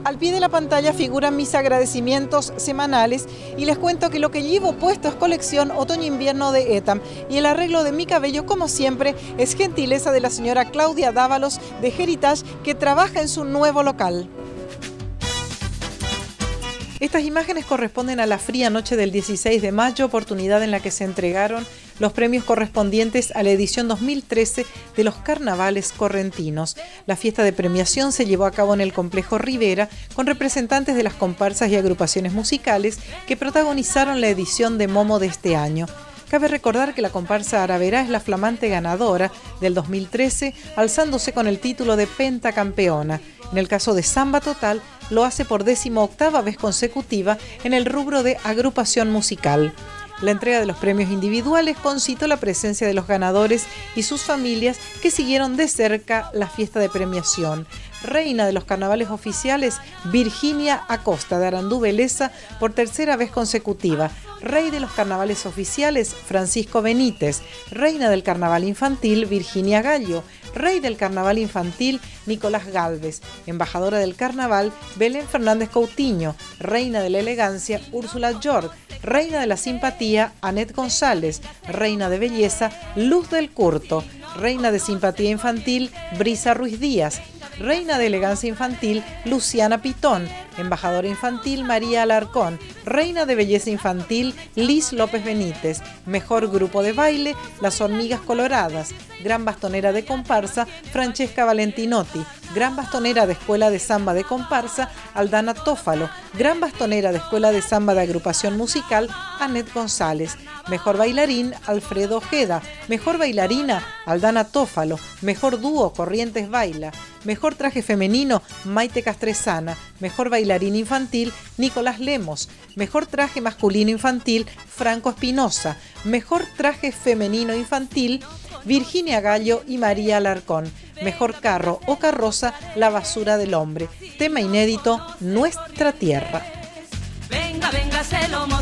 Al pie de la pantalla figuran mis agradecimientos semanales y les cuento que lo que llevo puesto es colección otoño-invierno de Etam y el arreglo de mi cabello, como siempre, es gentileza de la señora Claudia Dávalos de Heritage, que trabaja en su nuevo local. Estas imágenes corresponden a la fría noche del 16 de mayo, oportunidad en la que se entregaron los premios correspondientes a la edición 2013 de los Carnavales Correntinos. La fiesta de premiación se llevó a cabo en el Complejo Rivera con representantes de las comparsas y agrupaciones musicales que protagonizaron la edición de Momo de este año. Cabe recordar que la comparsa Araverá es la flamante ganadora del 2013, alzándose con el título de pentacampeona. En el caso de Samba Total, lo hace por 18ª vez consecutiva en el rubro de agrupación musical. La entrega de los premios individuales concitó la presencia de los ganadores y sus familias que siguieron de cerca la fiesta de premiación. Reina de los carnavales oficiales, Virginia Acosta de Arandú Beleza por 3ª vez consecutiva. Rey de los carnavales oficiales, Francisco Benítez. Reina del carnaval infantil, Virginia Gallo. Rey del carnaval infantil, Nicolás Gálvez. Embajadora del carnaval, Belén Fernández Coutinho. Reina de la elegancia, Úrsula York. Reina de la simpatía, Anet González. Reina de belleza, Luz del Curto. Reina de simpatía infantil, Brisa Ruiz Díaz. Reina de elegancia infantil, Luciana Pitón. Embajadora infantil, María Alarcón. Reina de belleza infantil, Liz López Benítez. Mejor grupo de baile, Las Hormigas Coloradas. Gran bastonera de comparsa, Francesca Valentinotti. Gran bastonera de escuela de samba de comparsa, Aldana Tófalo. Gran bastonera de escuela de samba de agrupación musical, Anet González. Mejor bailarín, Alfredo Ojeda. Mejor bailarina, Aldana Tófalo. Mejor dúo, Corrientes Baila. Mejor traje femenino, Maite Castresana. Mejor bailarín infantil, Nicolás Lemos. Mejor traje masculino infantil, Franco Espinosa. Mejor traje femenino infantil, Virginia Gallo y María Alarcón. Mejor carro o carroza, La basura del hombre. Tema inédito, Nuestra Tierra. Venga, venga, se lo